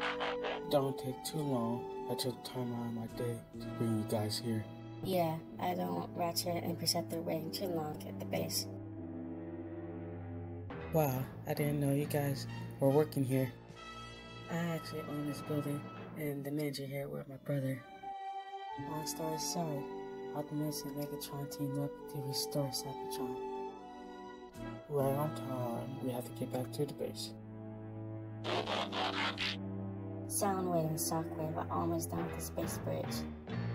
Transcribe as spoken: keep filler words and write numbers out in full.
Don't take too long. I took time out of my day to bring you guys here. Yeah, I don't Ratchet and Perceptor waiting too long at the base. Wow, I didn't know you guys were working here. I actually own this building, and the manager here with my brother. On Star's side, Optimus and Megatron teamed up to restore Cybertron. Right on time, we have to get back to the base. Soundwave and Shockwave are almost down at the space bridge.